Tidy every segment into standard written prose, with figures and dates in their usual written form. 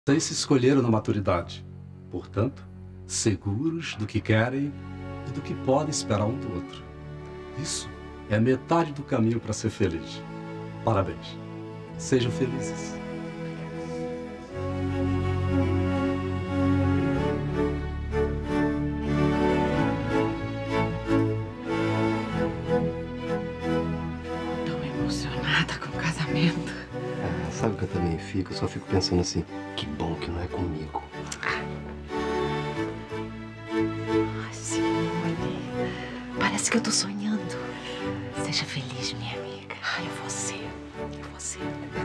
Vocês se escolheram na maturidade. Portanto, seguros do que querem e do que podem esperar um do outro. Isso é metade do caminho para ser feliz. Parabéns. Sejam felizes. Tô emocionada com o casamento. Sabe o que eu também fico? Eu só fico pensando assim, que bom que não é comigo. Simone, parece que eu tô sonhando. Seja feliz, minha amiga. Ai, eu vou ser. Eu vou ser.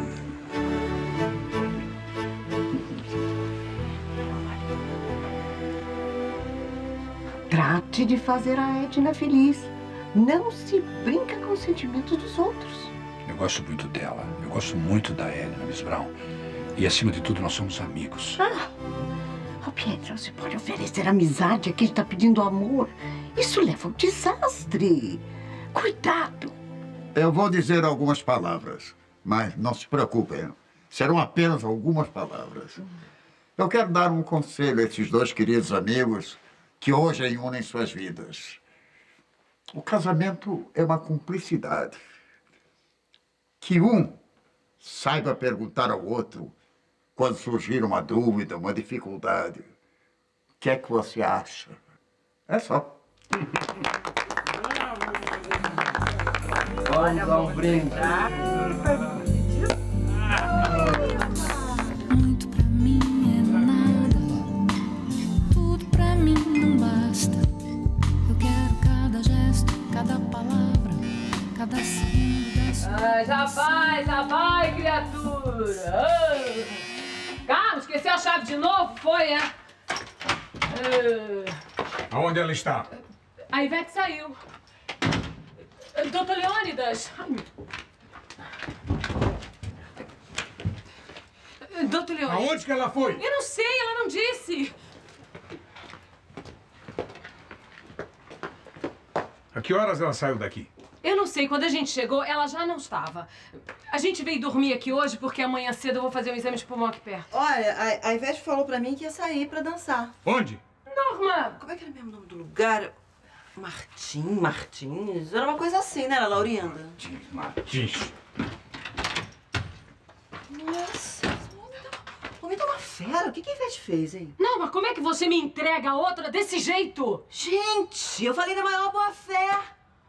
Trate de fazer a Edna feliz. Não se brinca com os sentimentos dos outros. Eu gosto muito dela. Eu gosto muito da Edna, Miss Brown. E, acima de tudo, nós somos amigos. Oh, Pietro, você pode oferecer amizade a quem está pedindo amor. Isso leva ao desastre. Cuidado. Eu vou dizer algumas palavras, mas não se preocupem. Serão apenas algumas palavras. Eu quero dar um conselho a esses dois queridos amigos que hoje unem suas vidas. O casamento é uma cumplicidade. Que um saiba perguntar ao outro quando surgir uma dúvida, uma dificuldade. O que é que você acha? É só. Vamos dar um brinde. Muito pra mim é nada, tudo pra mim não basta. Eu quero cada gesto, cada palavra, cada segundo da sua. Já vai, criatura! Carlos, esqueceu a chave de novo, foi, é? Aonde ela está? A Ivete saiu. Doutor Leônidas! Doutor Leônidas! Aonde que ela foi? Eu não sei, ela não disse. A que horas ela saiu daqui? Eu não sei, quando a gente chegou, ela já não estava. A gente veio dormir aqui hoje porque amanhã cedo eu vou fazer um exame de pulmão aqui perto. Olha, a Ivete falou pra mim que ia sair pra dançar. Onde? Norma! Como é que era mesmo o nome do lugar? Martins? Era uma coisa assim, né, Laurinda? Martins. Nossa, o homem tá uma fera. O que a Ivete fez, hein? Não, mas como é que você me entrega a outra desse jeito? Gente, eu falei da maior boa fé.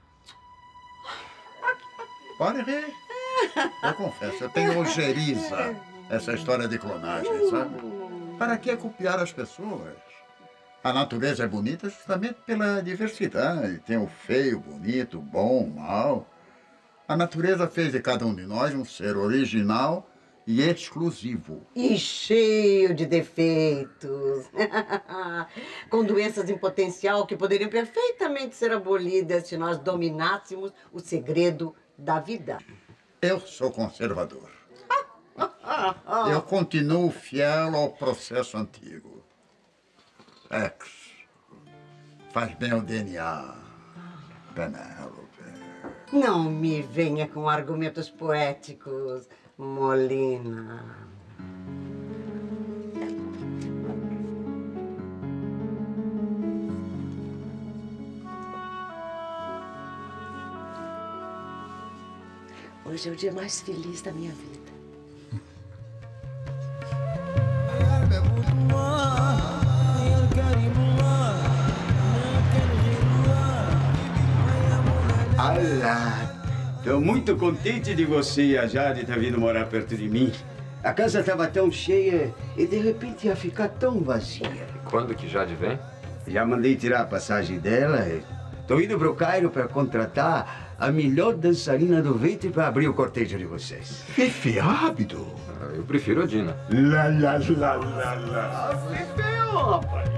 Pode ver. Eu confesso, eu tenho ojeriza essa história de clonagem, sabe? Para que copiar as pessoas? A natureza é bonita justamente pela diversidade. Tem o feio, bonito, bom, mal. A natureza fez de cada um de nós um ser original e exclusivo. E cheio de defeitos. Com doenças em potencial que poderiam perfeitamente ser abolidas se nós dominássemos o segredo da vida. Eu sou conservador. Eu continuo fiel ao processo antigo. Sexo faz bem ao DNA, Penélope. Não me venha com argumentos poéticos, Molina. Hoje é o dia mais feliz da minha vida. Olá! Estou muito contente de você e a Jade estar vindo morar perto de mim. A casa estava tão cheia e de repente ia ficar tão vazia. Quando que Jade vem? Já mandei tirar a passagem dela. Estou indo para o Cairo para contratar a melhor dançarina do ventre para abrir o cortejo de vocês. Fifi, rápido. Eu prefiro a Dina. Lá, lá, lá, lá, lá. Fifi, rapaz!